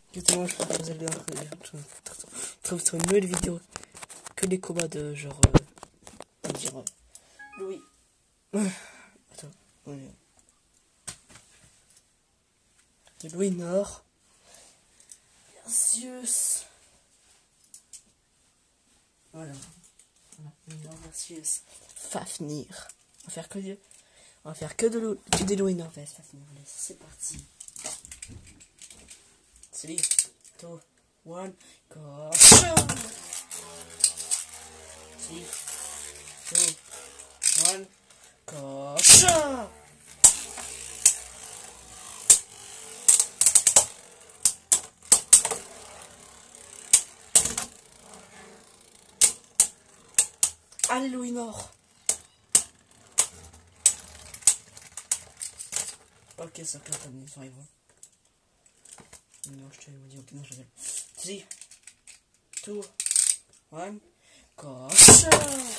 Justement, je pense que vous allez trouver sur une nouvelle vidéo que les combats de genre. On va dire. Louis. Attends, oui. De Louis Nord. Versus. Voilà. Louis Nord versus Fafnir. On va faire que des Louis Nord versus Fafnir. Allez, c'est parti. 3, 2, 1, go! 3, 2, 1, go! Allez, Louis Nord! Ok, ça peut être une mission, ils vont. Non, je te dis, ok, non, je rigole. 3, 2, 1, go! 3,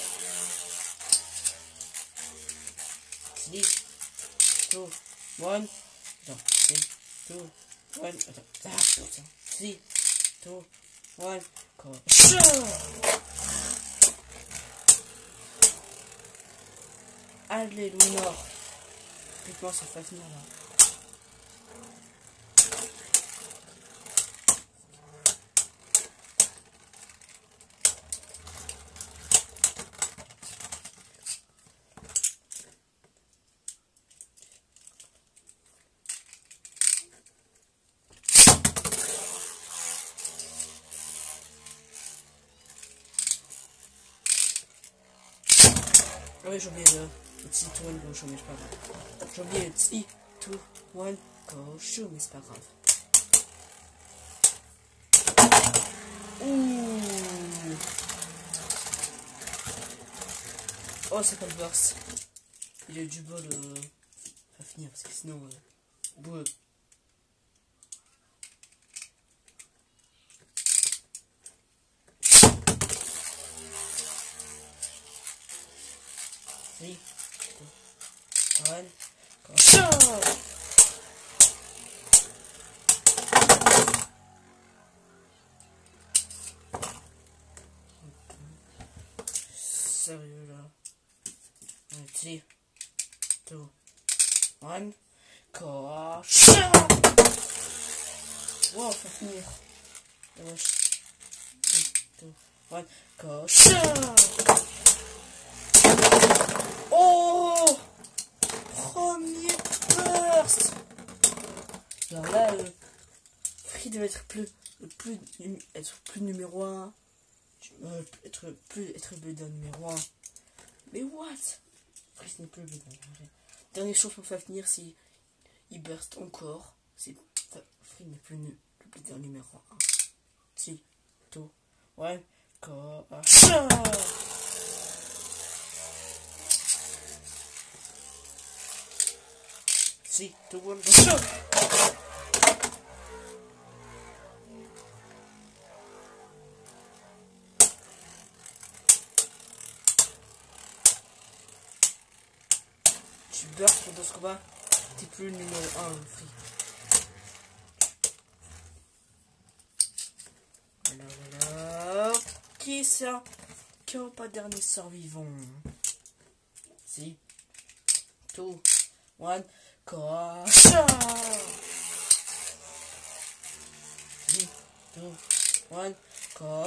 2, 1. Attends, 3, 2, 1. Attends, ah putain. 3, 2, 1, go! Allez, Louis Nord! Putain, ça fait finir là. Ah oui, j'ai oublié le 3, 2, 1, go show, mais c'est pas grave. J'ai oublié le 3, 2, 1, go show, mais c'est pas grave. Ouh. Oh, c'est pas le burst. Il a eu du bol à finir, parce que sinon, boueux. Oui. One. Go. Sérieux là. 3, 2, 1. Go. Wow, faut finir. Wesh. 3, 2, 1. Go. Oh! Premier burst! Alors là, Free devait être plus numéro 1. Être builder numéro 1. Mais what? Free ce n'est plus le builder. Dernière chose pour faire finir si il burst encore. C'est Free n'est plus le builder numéro 1. 3, 2, 1, go! 3, 2, 1, go! Tu burst pour ce combat, t'es plus le numéro 1, Free. Alors, qui ça? Qui n'a pas dernier survivant? 3, 2, 1, go! 3, 2, 1, go!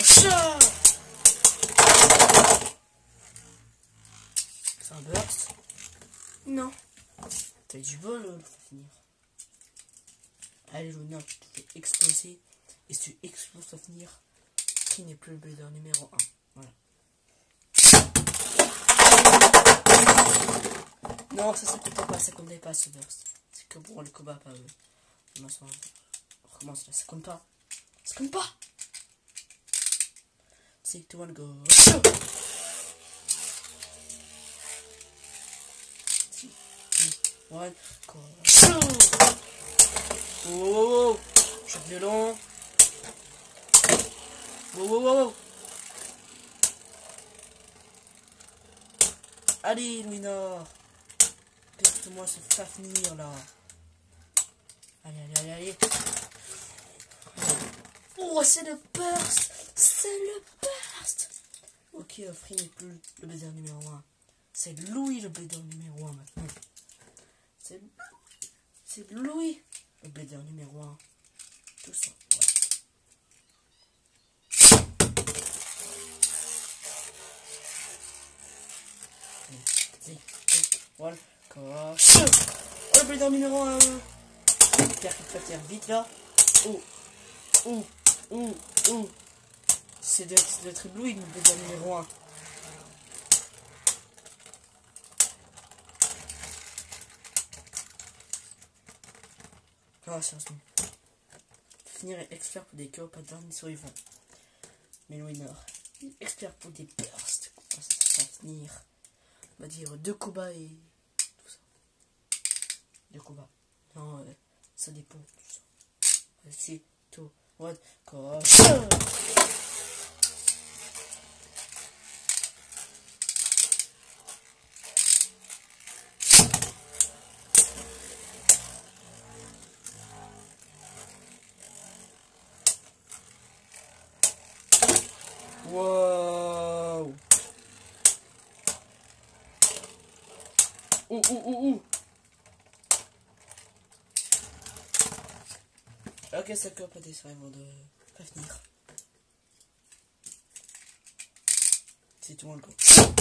C'est un burst? Non. T'as eu du bol, faut finir. Allez, Luna, tu te fais exploser. Et si tu exploses, à finir, qui n'est plus le builder numéro 1. Voilà. Non, ça comptait pas, ce burst. C'est que pour le combat, pas eux. On recommence là, ça compte pas. Ça compte pas! 3, 2, 1, go! 3, 2, 1, go! Oh! Je suis violent! Wow! Allez, Louis Nord! Laisse-moi se faire finir là! Allez! Oh, c'est le burst. C'est le burst. Ok, Free n'est plus le blader numéro 1. C'est Louis le blader numéro 1 maintenant. C'est Louis le blader numéro 1. Tout ça. Voilà. Oh, le blader numéro 1. Faire vite là. C'est d'être Louis le blader numéro 1. Ah, sérieusement. Finir expert pour des cœurs patterns survivants. Mais Winner, expert pour des bursts. Ça va finir. On va dire 2 combats et tout ça. 2 combats. Non, ça dépend. Tout ça. C'est tout. What? Gosh. Wow. Ok, ça peut pas des avant de prévenir. C'est tout le coup.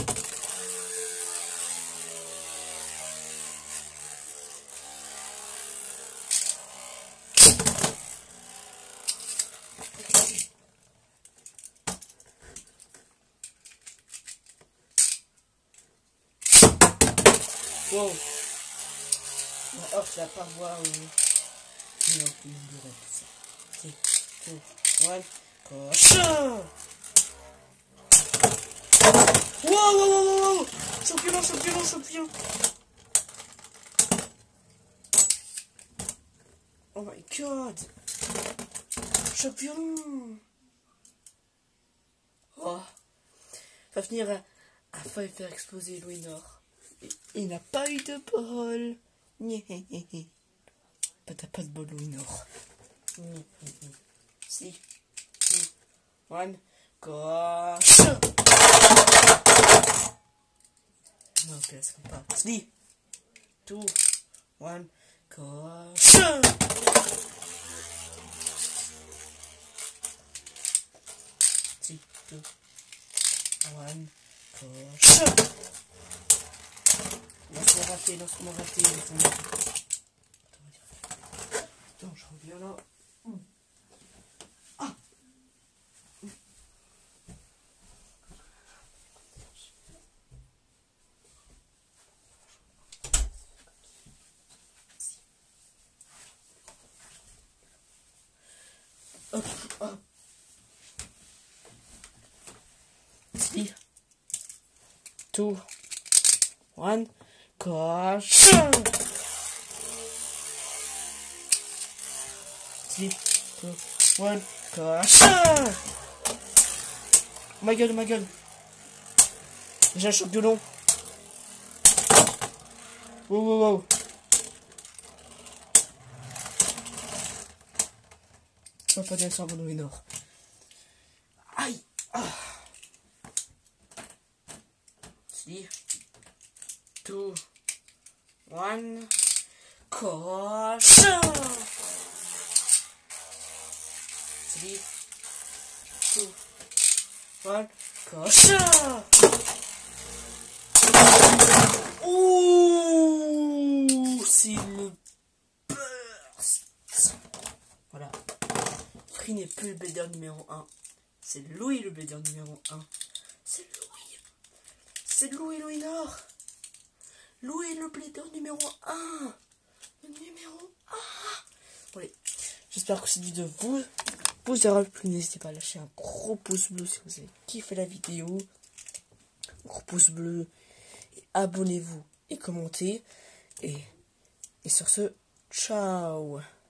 Wow. Oh, je la pas voir où. Non, il me dirait ça. C'est tout. One. Cochon. Wow. Champion. Oh my god. Champion. Oh. Va finir à faire exploser Louis Nord. Il n'a pas eu de bol. T'as pas de bol, Louis Nord. Si. 2, 1, gosh. Non, ok, c'est comme pas. 3, 2, 1, gosh. 3, 2, 1, gosh. Laisse-moi rater. Attends, je reviens là. Ah. Hop. 3, 2, 1, gosh. 3, 2, 1, gosh. Ma gueule. J'ai un choc de long. Wow. Je vais pas descendre dans le nord. Aïe. 3, 2, 1, caution. 3, 2, 1, caution. Ouh, c'est le burst. Voilà. Free n'est plus le blader numéro 1. C'est Louis le blader numéro 1. C'est Louis Nord. Louis le blader numéro 1. Le numéro 1. Allez, j'espère que cette vidéo vous aura plu. N'hésitez pas à lâcher un gros pouce bleu si vous avez kiffé la vidéo. Gros pouce bleu. Et abonnez-vous et commentez. Et sur ce, ciao.